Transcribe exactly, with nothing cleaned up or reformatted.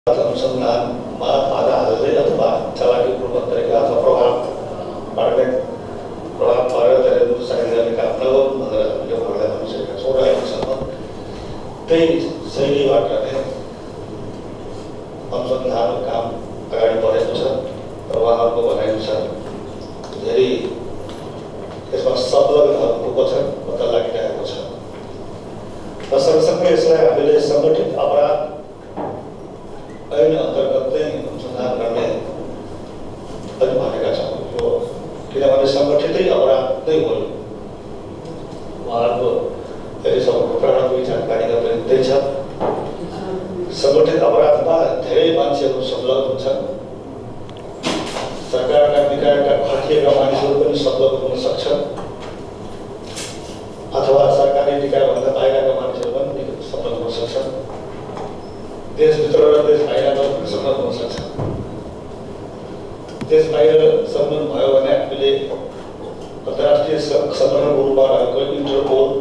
अनुसन्धानमा बाधा हाल्दै अथवा चालाकीपूर्वक तरिका अथवा प्रभाव पार्ने प्रभाव पारेर त्यसले दुरुपयोग गर्ने काम नगरौँ भनेर हामीले उहाँहरूलाई भनिसकेका छौँ र अहिलेसम्म त्यही शैलीबाट नै अनुसन्धानको काम अगाडि बढेको छ र उहाँहरूको भनाइअनुसार धेरै यसमा संलग्नहरू को छ पत्ता लागिरहेको छ र सँगसँगै यसलाई हामीले सङ्गठित अपराध ऐन अन्तर्गत नै अनुसन्धान गर्ने पनि भनेका छौँ यो किनभने सङ्गठितै अपराध नै हो उहाँहरूको अहिलेसम्मको प्रारम्भिक जानकारीमा पनि त्यही छ सङ्गठित अपराधमा धेरै मान्छेहरू संलग्न हुन्छन् सरकारका निकायका खटिएका मानिसहरू पनि संलग्न हुन सक्छन् अथवा सरकारी निकायभन्दा बाहिरका मानिसहरू पनि संलग्न हुन सक्छन् देशभित्र र देश बाहिरका पनि संलग्न हुन सक्छन् देश बाहिर संलग्न भयो भने हामीले अन्तर्राष्ट्रिय सङ्गठनको रूपमा रहेको इन्टरपोल